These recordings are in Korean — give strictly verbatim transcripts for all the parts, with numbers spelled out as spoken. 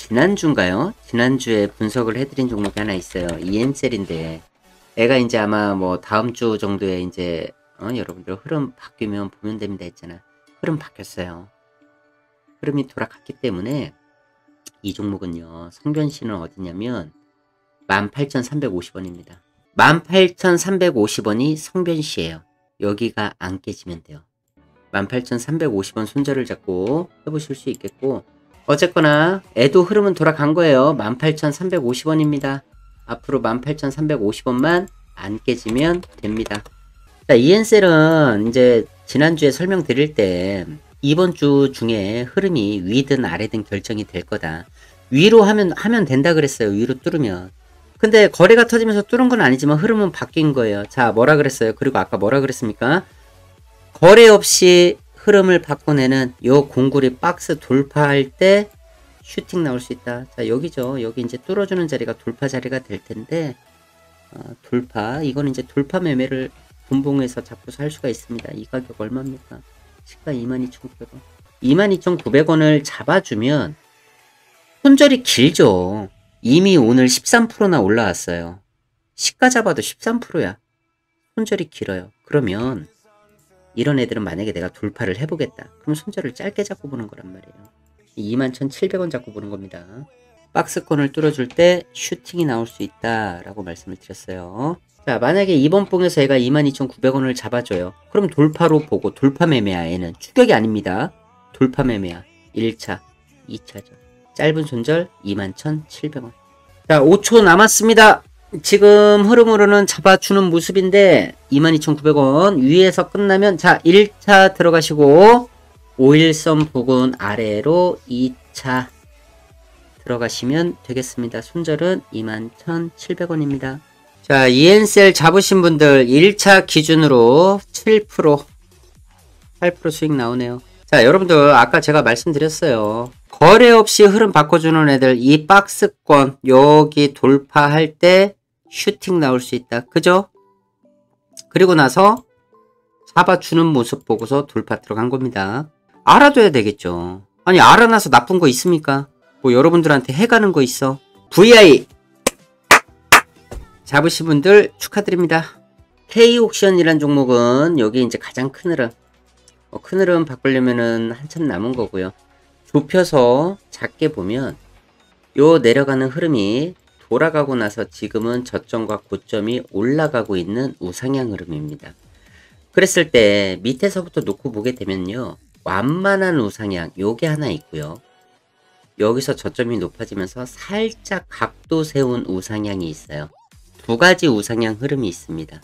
지난주인가요? 지난주에 분석을 해드린 종목이 하나 있어요. 이엔셀인데 애가 이제 아마 뭐 다음 주 정도에 이제 어, 여러분들 흐름 바뀌면 보면 됩니다 했잖아. 흐름 바뀌었어요. 흐름이 돌아갔기 때문에 이 종목은요. 성변씨는 어디냐면 만 팔천삼백오십 원입니다. 만 팔천삼백오십 원이 성변씨예요. 여기가 안 깨지면 돼요. 만 팔천삼백오십 원 손절을 잡고 해보실 수 있겠고, 어쨌거나 애도 흐름은 돌아간 거예요. 만 팔천삼백오십 원입니다. 앞으로 만 팔천삼백오십 원만 안 깨지면 됩니다. 자, 이엔셀은 이제 지난주에 설명드릴 때 이번 주 중에 흐름이 위든 아래든 결정이 될 거다. 위로 하면 하면 된다 그랬어요. 위로 뚫으면. 근데 거래가 터지면서 뚫은 건 아니지만 흐름은 바뀐 거예요. 자, 뭐라 그랬어요? 그리고 아까 뭐라 그랬습니까? 거래 없이 흐름을 바꿔내는 요 공구리 박스 돌파할 때 슈팅 나올 수 있다. 자, 여기죠. 여기 이제 뚫어주는 자리가 돌파 자리가 될 텐데, 어, 돌파. 이건 이제 돌파 매매를 분봉에서 잡고 살 수가 있습니다. 이 가격 얼마입니까? 시가 이만 이천구백 원. 이만 이천구백 원을 잡아주면 손절이 길죠. 이미 오늘 십삼 퍼센트나 올라왔어요. 시가 잡아도 십삼 퍼센트야. 손절이 길어요. 그러면 이런 애들은 만약에 내가 돌파를 해보겠다. 그럼 손절을 짧게 잡고 보는 거란 말이에요. 이만 천칠백 원 잡고 보는 겁니다. 박스권을 뚫어줄 때 슈팅이 나올 수 있다라고 말씀을 드렸어요. 자, 만약에 이번 봉에서 얘가 이만 이천구백 원을 잡아줘요. 그럼 돌파로 보고, 돌파 매매야. 얘는 추격이 아닙니다. 돌파 매매야. 일 차, 이 차죠. 짧은 손절 이만 천칠백 원. 자, 오 초 남았습니다. 지금 흐름으로는 잡아주는 모습인데 이만 이천구백 원 위에서 끝나면, 자, 일 차 들어가시고 오일선 부근 아래로 이 차 들어가시면 되겠습니다. 손절은 이만 천칠백 원입니다. 자, 이엔셀 잡으신 분들 일 차 기준으로 칠 퍼센트, 팔 퍼센트 수익 나오네요. 자, 여러분들 아까 제가 말씀드렸어요. 거래 없이 흐름 바꿔주는 애들 이 박스권 여기 돌파할 때 슈팅 나올 수 있다. 그죠? 그리고 나서 잡아주는 모습 보고서 돌파 들어간 겁니다. 알아둬야 되겠죠. 아니, 알아놔서 나쁜 거 있습니까? 뭐 여러분들한테 해가는 거 있어? 브이아이 잡으신 분들 축하드립니다. K옥션이란 종목은 여기 이제 가장 큰 흐름, 어, 큰 흐름 바꾸려면은 한참 남은 거고요. 좁혀서 작게 보면 요 내려가는 흐름이 돌아가고 나서 지금은 저점과 고점이 올라가고 있는 우상향 흐름입니다. 그랬을 때 밑에서부터 놓고 보게 되면요, 완만한 우상향 요게 하나 있고요. 여기서 저점이 높아지면서 살짝 각도 세운 우상향이 있어요. 두 가지 우상향 흐름이 있습니다.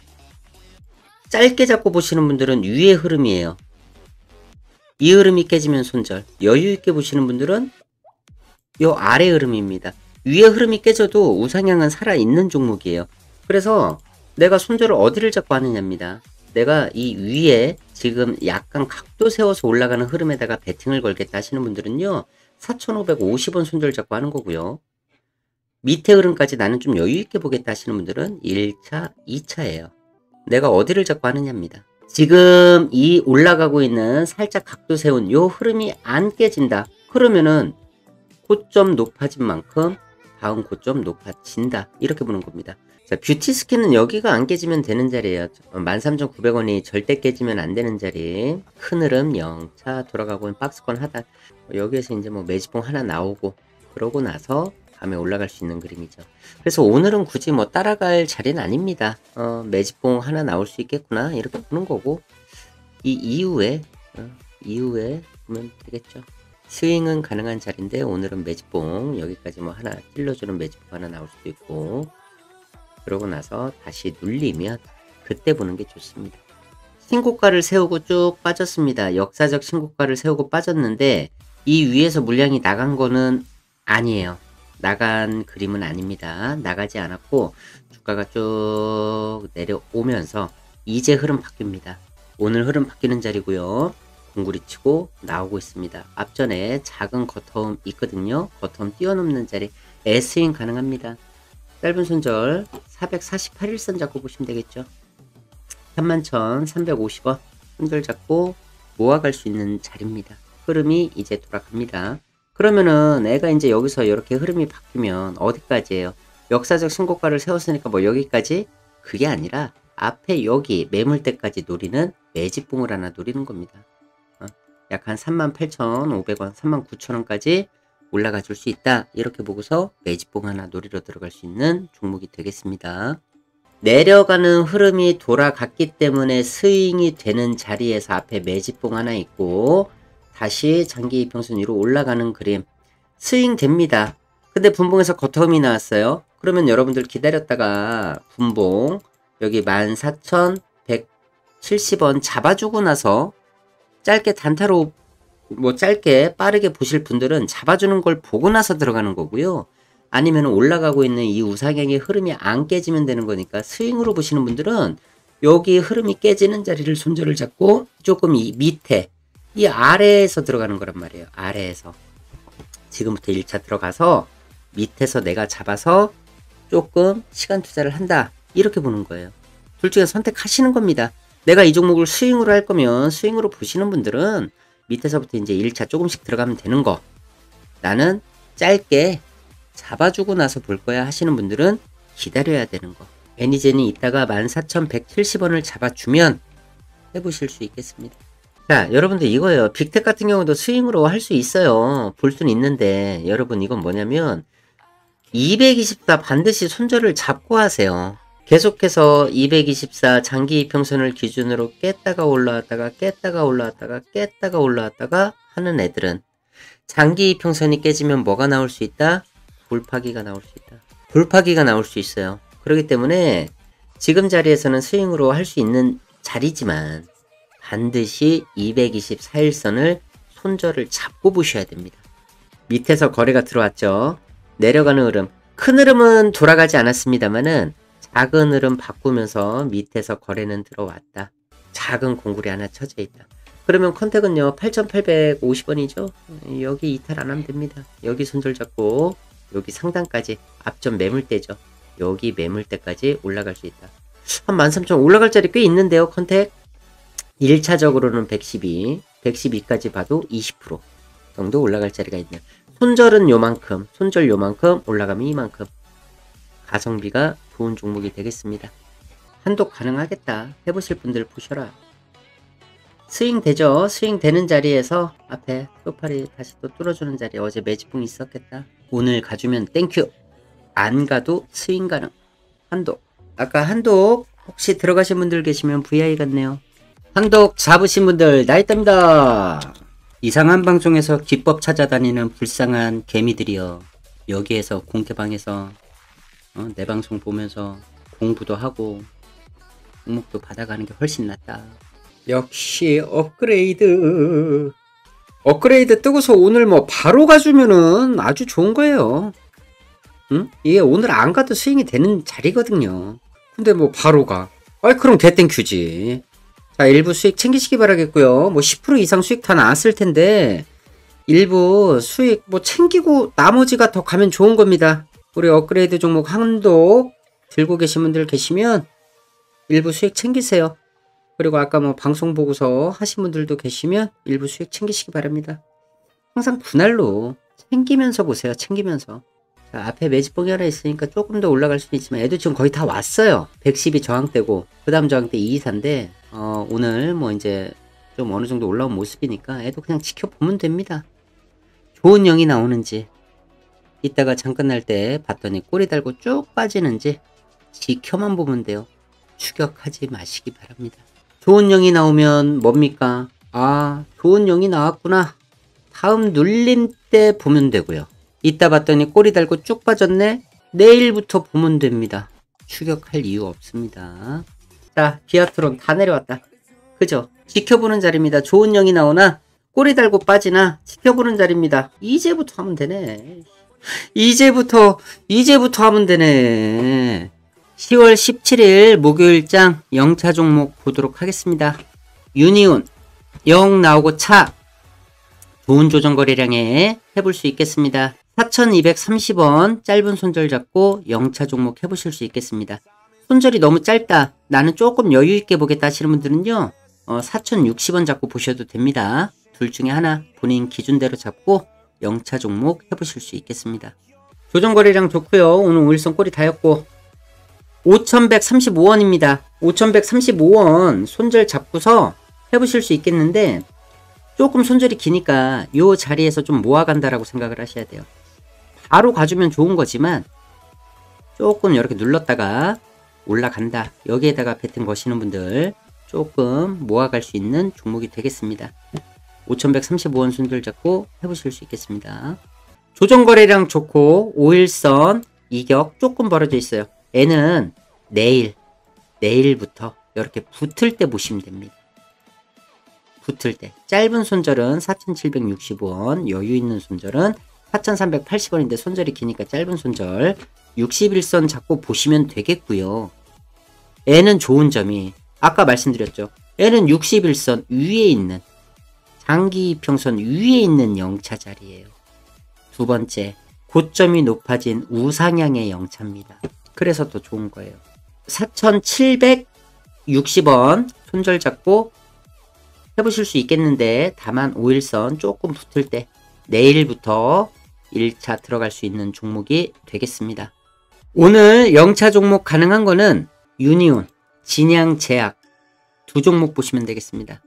짧게 잡고 보시는 분들은 위의 흐름이에요. 이 흐름이 깨지면 손절. 여유있게 보시는 분들은 요 아래 흐름입니다. 위의 흐름이 깨져도 우상향은 살아있는 종목이에요. 그래서 내가 손절을 어디를 잡고 하느냐입니다. 내가 이 위에 지금 약간 각도 세워서 올라가는 흐름에다가 베팅을 걸겠다 하시는 분들은요, 사천오백오십 원 손절 잡고 하는 거고요. 밑에 흐름까지 나는 좀 여유있게 보겠다 하시는 분들은 일 차, 이 차예요. 내가 어디를 잡고 하느냐입니다. 지금 이 올라가고 있는 살짝 각도 세운 요 흐름이 안 깨진다. 그러면은 고점 높아진 만큼 다음 고점 높아진다. 이렇게 보는 겁니다. 자, 뷰티스킨은 여기가 안 깨지면 되는 자리예요. 만 삼천구백 원이 절대 깨지면 안 되는 자리. 큰 흐름 영 차 돌아가고 있는 박스권 하단. 여기에서 이제 뭐 매집봉 하나 나오고 그러고 나서 다음에 올라갈 수 있는 그림이죠. 그래서 오늘은 굳이 뭐 따라갈 자리는 아닙니다. 어, 매집봉 하나 나올 수 있겠구나 이렇게 보는 거고, 이 이후에 어, 이후에 보면 되겠죠. 스윙은 가능한 자리인데 오늘은 매집봉 여기까지 뭐 하나 찔러주는 매집봉 하나 나올 수도 있고, 그러고 나서 다시 눌리면 그때 보는 게 좋습니다. 신고가를 세우고 쭉 빠졌습니다. 역사적 신고가를 세우고 빠졌는데 이 위에서 물량이 나간 거는 아니에요. 나간 그림은 아닙니다. 나가지 않았고 주가가 쭉 내려오면서 이제 흐름 바뀝니다. 오늘 흐름 바뀌는 자리고요. 공구리 치고 나오고 있습니다. 앞전에 작은 겉텀 있거든요. 겉텀 뛰어넘는 자리 S윙 가능합니다. 짧은 손절 사백사십팔 일선 잡고 보시면 되겠죠. 삼만 천삼백오십 원 손절 잡고 모아갈 수 있는 자리입니다. 흐름이 이제 돌아갑니다. 그러면은 애가 이제 여기서 이렇게 흐름이 바뀌면 어디까지예요? 역사적 신고가를 세웠으니까 뭐 여기까지? 그게 아니라 앞에 여기 매물대까지 노리는 매집봉을 하나 노리는 겁니다. 어, 약 한 삼만 팔천오백 원, 삼만 구천 원까지 올라가 줄 수 있다. 이렇게 보고서 매집봉 하나 노리러 들어갈 수 있는 종목이 되겠습니다. 내려가는 흐름이 돌아갔기 때문에 스윙이 되는 자리에서 앞에 매집봉 하나 있고 다시 장기 이평선 위로 올라가는 그림 스윙 됩니다. 근데 분봉에서 거텀이 나왔어요. 그러면 여러분들 기다렸다가 분봉 여기 만 사천백칠십 원 잡아주고 나서 짧게 단타로 뭐 짧게 빠르게 보실 분들은 잡아주는 걸 보고 나서 들어가는 거고요. 아니면 올라가고 있는 이 우상향의 흐름이 안 깨지면 되는 거니까 스윙으로 보시는 분들은 여기 흐름이 깨지는 자리를 손절을 잡고 조금 이 밑에 이 아래에서 들어가는 거란 말이에요. 아래에서 지금부터 일 차 들어가서 밑에서 내가 잡아서 조금 시간 투자를 한다 이렇게 보는 거예요. 둘 중에 선택하시는 겁니다. 내가 이 종목을 스윙으로 할 거면 스윙으로 보시는 분들은 밑에서부터 이제 일 차 조금씩 들어가면 되는 거, 나는 짧게 잡아주고 나서 볼 거야 하시는 분들은 기다려야 되는 거. 애니젠이 이따가 만 사천백칠십 원을 잡아주면 해보실 수 있겠습니다. 자, 여러분들 이거예요. 빅텍 같은 경우도 스윙으로 할 수 있어요. 볼 수는 있는데 여러분 이건 뭐냐면 이백이십사 반드시 손절을 잡고 하세요. 계속해서 이백이십사 장기 이평선을 기준으로 깼다가 올라왔다가 깼다가 올라왔다가 깼다가 올라왔다가 하는 애들은 장기 이평선이 깨지면 뭐가 나올 수 있다? 돌파기가 나올 수 있다. 돌파기가 나올 수 있어요. 그렇기 때문에 지금 자리에서는 스윙으로 할 수 있는 자리지만 반드시 이백이십사 일선을 손절을 잡고 보셔야 됩니다. 밑에서 거래가 들어왔죠. 내려가는 흐름. 큰 흐름은 돌아가지 않았습니다만은 작은 흐름 바꾸면서 밑에서 거래는 들어왔다. 작은 공굴이 하나 쳐져 있다. 그러면 컨택은요 팔천팔백오십 원이죠. 여기 이탈 안 하면 됩니다. 여기 손절 잡고 여기 상단까지 앞전 매물대죠. 여기 매물대까지 올라갈 수 있다. 한 만 삼천 원 올라갈 자리 꽤 있는데요. 컨택 일 차적으로는 백십이, 백십이까지 봐도 이십 퍼센트 정도 올라갈 자리가 있네요. 손절은 요만큼, 손절 요만큼, 올라가면 이만큼. 가성비가 좋은 종목이 되겠습니다. 한독 가능하겠다. 해보실 분들 보셔라. 스윙 되죠? 스윙 되는 자리에서 앞에 소파리 다시 또 뚫어주는 자리. 어제 매집봉 있었겠다. 오늘 가주면 땡큐. 안 가도 스윙 가능. 한독. 아까 한독 혹시 들어가신 분들 계시면 브이아이 같네요. 한독 잡으신 분들 나이따입니다. 이상한 방송에서 기법 찾아다니는 불쌍한 개미들이여. 여기에서 공개방에서 어, 내 방송 보면서 공부도 하고 종목도 받아가는 게 훨씬 낫다. 역시 업그레이드. 업그레이드 뜨고서 오늘 뭐 바로 가주면은 아주 좋은 거예요. 응? 이게 오늘 안 가도 스윙이 되는 자리거든요. 근데 뭐 바로 가. 아이 그럼 개땡큐지. 자, 일부 수익 챙기시기 바라겠고요. 뭐 십 퍼센트 이상 수익 다 나왔을 텐데 일부 수익 뭐 챙기고 나머지가 더 가면 좋은 겁니다. 우리 업그레이드 종목 한독 들고 계신 분들 계시면 일부 수익 챙기세요. 그리고 아까 뭐 방송 보고서 하신 분들도 계시면 일부 수익 챙기시기 바랍니다. 항상 분할로 챙기면서 보세요. 챙기면서. 자, 앞에 매집봉이 하나 있으니까 조금 더 올라갈 수는 있지만 애도 지금 거의 다 왔어요. 백십이 저항대고 그 다음 저항대 이백이십사인데 어, 오늘 뭐 이제 좀 어느 정도 올라온 모습이니까 애도 그냥 지켜보면 됩니다. 좋은 영이 나오는지 이따가 잠깐 날 때 봤더니 꼬리 달고 쭉 빠지는지 지켜만 보면 돼요. 추격하지 마시기 바랍니다. 좋은 영이 나오면 뭡니까? 아, 좋은 영이 나왔구나. 다음 눌림 때 보면 되고요. 이따 봤더니 꼬리 달고 쭉 빠졌네? 내일부터 보면 됩니다. 추격할 이유 없습니다. 자, 비아트론 다 내려왔다. 그죠? 지켜보는 자리입니다. 좋은 영이 나오나 꼬리 달고 빠지나 지켜보는 자리입니다. 이제부터 하면 되네. 이제부터 이제부터 하면 되네. 시월 십칠일 목요일장 영차 종목 보도록 하겠습니다. 유니온 영 나오고 차 좋은 조정 거래량에 해볼 수 있겠습니다. 사천이백삼십 원 짧은 손절 잡고 영차 종목 해보실 수 있겠습니다. 손절이 너무 짧다. 나는 조금 여유있게 보겠다 하시는 분들은요. 어, 사천육십 원 잡고 보셔도 됩니다. 둘 중에 하나 본인 기준대로 잡고 영차 종목 해보실 수 있겠습니다. 조정거래량 좋고요. 오늘 오일선 꼬리 다였고 오천백삼십오 원입니다. 오천백삼십오 원 손절 잡고서 해보실 수 있겠는데 조금 손절이 기니까 요 자리에서 좀 모아간다라고 생각을 하셔야 돼요. 바로 가주면 좋은 거지만 조금 이렇게 눌렀다가 올라간다. 여기에다가 배팅 거시는 분들 조금 모아갈 수 있는 종목이 되겠습니다. 오천백삼십오 원 손절 잡고 해보실 수 있겠습니다. 조정거래량 좋고 오일선 이격 조금 벌어져 있어요. 얘는 내일 내일부터 이렇게 붙을 때 보시면 됩니다. 붙을 때 짧은 손절은 사천칠백육십 원, 여유 있는 손절은 사천삼백팔십 원인데 손절이 기니까 짧은 손절 육십일 선 잡고 보시면 되겠고요. 얘는 좋은 점이 아까 말씀드렸죠. 얘는 육십일 선 위에 있는 장기 이평선 위에 있는 영차 자리예요. 두 번째, 고점이 높아진 우상향의 영차입니다. 그래서 더 좋은 거예요. 사천칠백육십 원 손절 잡고 해보실 수 있겠는데 다만 오일선 조금 붙을 때 내일부터 일 차 들어갈 수 있는 종목이 되겠습니다. 오늘 영차 종목 가능한 거는 유니온, 진양제약 두 종목 보시면 되겠습니다.